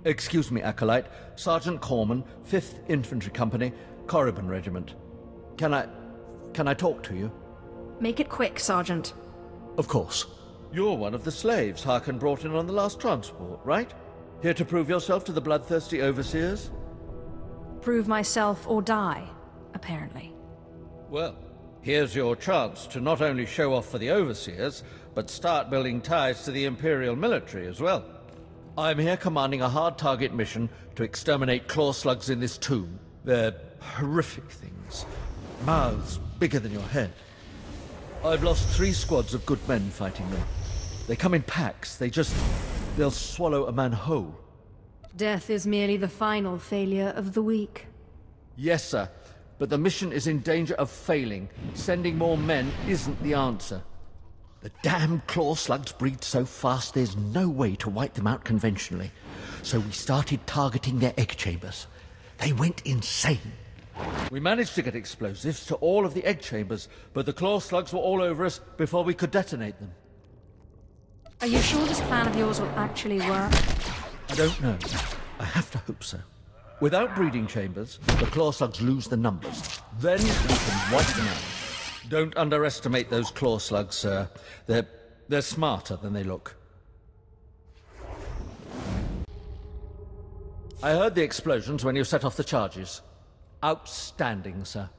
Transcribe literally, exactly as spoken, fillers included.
Excuse me, Acolyte. Sergeant Corman, fifth Infantry Company, Korriban Regiment. Can I... can I talk to you? Make it quick, Sergeant. Of course. You're one of the slaves Harkon brought in on the last transport, right? Here to prove yourself to the bloodthirsty overseers? Prove myself or die, apparently. Well, here's your chance to not only show off for the overseers, but start building ties to the Imperial military as well. I'm here commanding a hard target mission to exterminate claw slugs in this tomb. They're horrific things. Mouths bigger than your head. I've lost three squads of good men fighting them. They come in packs. They just... they'll swallow a man whole. Death is merely the final failure of the weak. Yes, sir. But the mission is in danger of failing. Sending more men isn't the answer. The damn claw slugs breed so fast there's no way to wipe them out conventionally. So we started targeting their egg chambers. They went insane. We managed to get explosives to all of the egg chambers, but the claw slugs were all over us before we could detonate them. Are you sure this plan of yours will actually work? I don't know. I have to hope so. Without breeding chambers, the claw slugs lose the numbers. Then we can wipe them out. Don't underestimate those claw slugs, sir. They're... they're smarter than they look. I heard the explosions when you set off the charges. Outstanding, sir.